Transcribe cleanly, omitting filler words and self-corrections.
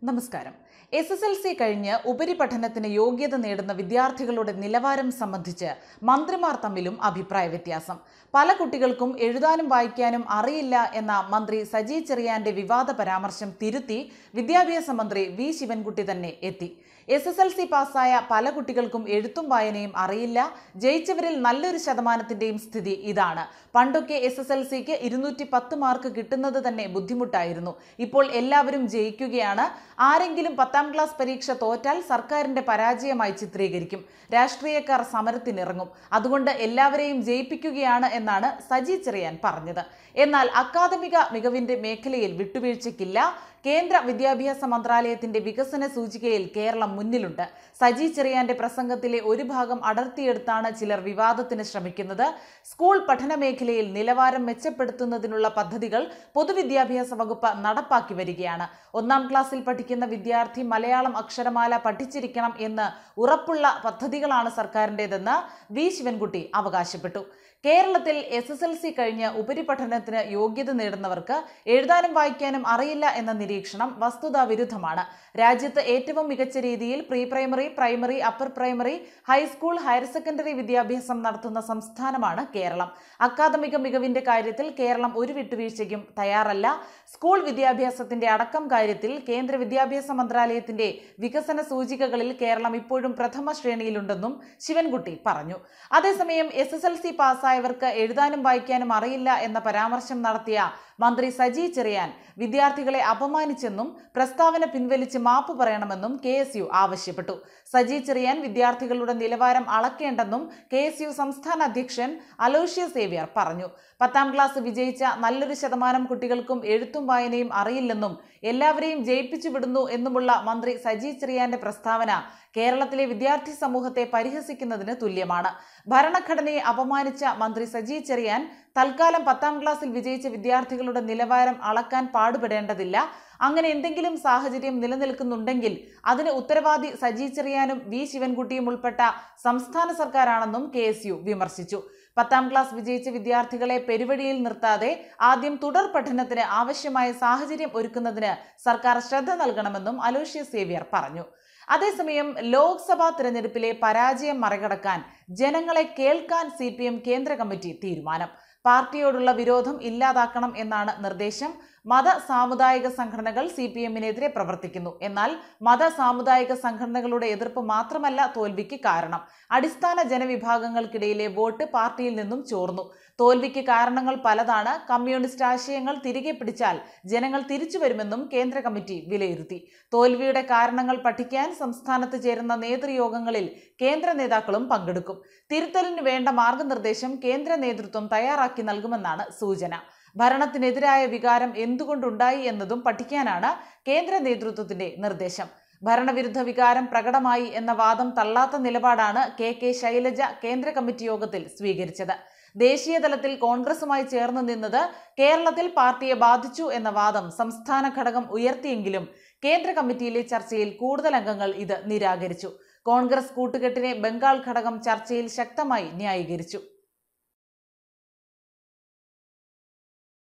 നമസ്കാരം. SSLC കഴിഞ്ഞ് ഉപരിപഠനത്തിന് യോഗ്യത നേടുന്ന വിദ്യാർത്ഥികളുടെ നിലവാരം സംബന്ധിച്ച് മന്ത്രിമാർ തമ്മിലും അഭിപ്രായ വ്യത്യാസം. പല കുട്ടികൾക്കും എഴുതാനും വായിക്കാനും അറിയില്ല എന്ന മന്ത്രി സജി ചെറിയാന്റെ വിവാദ പരാമർശം തിരുത്തി വിദ്യാഭ്യാസ മന്ത്രി വി ശിവൻകുട്ടി തന്നെ എത്തി. SSLC പാസ്സായ പല കുട്ടികൾക്കും എഴുത്തും വായനയും അറിയില്ല. ജയിച്ചവരിൽ നല്ലൊരു ശതമാനത്തിന്റെയും സ്ഥിതി ഇതാണ്. പണ്ടൊക്കെ SSLCക്ക് 210 മാർക്ക് കിട്ടുന്നത് തന്നെ ബുദ്ധിമുട്ടായിരുന്നു. ഇപ്പോൾ എല്ലാവരും ജയിക്കുകയാണ്. ആരെങ്കിലും 10ാം ക്ലാസ് പരീക്ഷ തോറ്റാൽ സർക്കാരിന്റെ പരാജയമായി ചിത്രീകരിക്കും. രാഷ്ട്രീയക്കാർ സമരത്തിനിറങ്ങും. അതുകൊണ്ട് എല്ലാവരെയും ജയിപ്പിക്കുകയാണ് എന്നാണ് സജി ചെറിയാൻ പറഞ്ഞത്. എന്നാൽ അക്കാദമിക മികവിന്റെ മേഖലയിൽ വിട്ടുവീഴ്ചയ്ക്കില്ല. കേന്ദ്ര വിദ്യാഭ്യാസ മന്ത്രാലയത്തിന്റെ വികസന സൂചികയിൽ കേരളം മുന്നിലുണ്ട്. സജി ചെറിയാന്റെ പ്രസംഗത്തിലെ ഒരു ഭാഗം അടർത്തിയെടുത്താണ് ചിലർ വിവാദത്തിന് ശ്രമിക്കുന്നത്. സ്കൂൾ പഠന മേഖലയിൽ നിലവാരം മെച്ചപ്പെടുത്തുന്നതിനുള്ള പദ്ധതികൾ പൊതുവിദ്യാഭ്യാസ വകുപ്പ് നടപ്പാക്കി വരികയാണ്. 1ാം ക്ലാസ്സിൽ പഠിക്കുന്ന വിദ്യാർത്ഥി മലയാളം അക്ഷരമാല പഠിച്ചിരിക്കണം എന്ന് ഉറപ്പുള്ള പദ്ധതികളാണ് സർക്കാരിൻ്റെതെന്ന് വി ശിവൻകുട്ടി അവകാശപ്പെട്ടു. കേരളത്തിൽ SSLC കഴിഞ്ഞ് ഉപരിപഠനത്തിന് യോഗ്യത നേടുന്നവർക്ക് എഴുതാനും വായിക്കാനും അറിയില്ല എന്ന നിരീക്ഷണം വസ്തുതാവിരുദ്ധമാണ്. രാജ്യത്ത് ഏറ്റവും മികച്ച രീതിയിൽ pre primary, primary, upper primary, high school, higher secondary വിദ്യാഭ്യാസം നടത്തുന്ന സംസ്ഥാനമാണ് കേരളം. അക്കാദമിക മികവിന്റെ കാര്യത്തിൽ കേരളം ഒരു വിട്ടുവീഴ്ചയ്ക്കും തയ്യാറല്ല. സ്കൂൾ വിദ്യാഭ്യാസത്തിന്റെ അടക്കം കാര്യത്തിൽ കേന്ദ്ര വിദ്യാഭ്യാസ മന്ത്രാലയത്തിന്റെ വികസന സൂചികകളിൽ കേരളം ഇപ്പോഴും പ്രഥമ ശ്രേണിയിലുണ്ടെന്നും ശിവൻകുട്ടി പറഞ്ഞു. അതേസമയം SSLC പാസ്സായവർക്ക് എഴുതാനും വായിക്കാനും അറിയില്ല എന്ന പരാമർശം നടത്തിയ മന്ത്രി സജി ചെറിയാൻ വിദ്യാർത്ഥികളെ അപമാനിച്ചെന്നും പ്രസ്താവന പിൻവലിച്ച് മാപ്പ് പറയണമെന്നും KSU ആവശ്യപ്പെട്ടു. സജി ചെറിയാൻ വിദ്യാർത്ഥികളുടെ നിലവാരം അളക്കേണ്ടെന്നും KSU സംസ്ഥാന അധ്യക്ഷൻ അലോഷ്യസ് സേവ്യർ പറഞ്ഞു. 10ാം ക്ലാസ് വിജയിച്ച നല്ലൊരു ശതമാനം കുട്ടികൾക്കും എഴുത്തും വായനയും അറിയില്ലെന്നും എല്ലാവരെയും ജയിപ്പിച്ചു വിടുന്നു എന്നുമുള്ള മന്ത്രി സജി ചെറിയാന്റെ പ്രസ്താവന കേരളത്തിലെ വിദ്യാർത്ഥി സമൂഹത്തെ പരിഹസിക്കുന്നതിന് തുല്യമാണ്. ഭരണഘടനയെ അപമാനിച്ച മന്ത്രി സജി ചെറിയാൻ തൽക്കാലം 10ാം ക്ലാസ്സിൽ വിജയിച്ച വിദ്യാർത്ഥികളുടെ നിലവാരം അളക്കാൻ പാടുപെടേണ്ടതില്ല. അങ്ങനെ എന്തെങ്കിലും സാഹചര്യം നിലനിൽക്കുന്നുണ്ടെങ്കിൽ അതിന് ഉത്തരവാദി സജി ചെറിയാനും വി ശിവൻകുട്ടിയും ഉൾപ്പെട്ട സംസ്ഥാന സർക്കാരാണെന്നും KSU വിമർശിച്ചു. 10ാം ക്ലാസ് വിജയിച്ച വിദ്യാർത്ഥികളെ പെരുവഴിയിൽ നിർത്താതെ ആദ്യം തുടർ പഠനത്തിന് ആവശ്യമായ സാഹചര്യം ഒരുക്കുന്നതിന് സർക്കാർ ശ്രദ്ധ നൽകണമെന്നും അലോഷ്യസ് സേവ്യർ പറഞ്ഞു. അതേസമയം ലോക്സഭാ തിരഞ്ഞെടുപ്പിലെ പരാജയം മറികടക്കാൻ ജനങ്ങളെ കേൾക്കാൻ CPM കേന്ദ്ര കമ്മിറ്റി തീരുമാനം. പാർട്ടിയോടുള്ള വിരോധം ഇല്ലാതാക്കണം എന്നാണ് നിർദ്ദേശം. മത സാമുദായിക സംഘടനകൾ CPMനെതിരെ പ്രവർത്തിക്കുന്നു. എന്നാൽ മത സാമുദായിക സംഘടനകളുടെ എതിർപ്പ് മാത്രമല്ല തോൽവിക്ക് കാരണം. അടിസ്ഥാന ജനവിഭാഗങ്ങൾക്കിടയിലെ വോട്ട് പാർട്ടിയിൽ നിന്നും ചോർന്നു. തോൽവിക്ക് കാരണങ്ങൾ പലതാണ്. കമ്മ്യൂണിസ്റ്റ് ആശയങ്ങൾ തിരികെ പിടിച്ചാൽ ജനങ്ങൾ തിരിച്ചു വരുമെന്നും കേന്ദ്ര കമ്മിറ്റി വിലയിരുത്തി. തോൽവിയുടെ കാരണങ്ങൾ പഠിക്കാൻ സംസ്ഥാനത്ത് ചേരുന്ന നേതൃയോഗങ്ങളിൽ കേന്ദ്ര നേതാക്കളും പങ്കെടുക്കും. തിരുത്തലിന് വേണ്ട മാർഗനിർദ്ദേശം കേന്ദ്ര നേതൃത്വം തയ്യാറാക്കി നൽകുമെന്നാണ് സൂചന. ഭരണത്തിനെതിരായ വികാരം എന്തുകൊണ്ടുണ്ടായി എന്നതും പഠിക്കാനാണ് കേന്ദ്ര നേതൃത്വത്തിന്റെ നിർദ്ദേശം. ഭരണവിരുദ്ധ വികാരം പ്രകടമായി എന്ന വാദം തള്ളാത്ത നിലപാടാണ് KK ശൈലജ കേന്ദ്ര കമ്മിറ്റി യോഗത്തിൽ സ്വീകരിച്ചത്. ദേശീയ തലത്തിൽ കോൺഗ്രസുമായി ചേർന്ന് നിന്നത് കേരളത്തിൽ പാർട്ടിയെ ബാധിച്ചു എന്ന വാദം സംസ്ഥാന ഘടകം ഉയർത്തിയെങ്കിലും കേന്ദ്ര കമ്മിറ്റിയിലെ ചർച്ചയിൽ കൂടുതൽ അംഗങ്ങൾ ഇത് നിരാകരിച്ചു. കോൺഗ്രസ് കൂട്ടുകെട്ടിനെ ബംഗാൾ ഘടകം ചർച്ചയിൽ ശക്തമായി ന്യായീകരിച്ചു.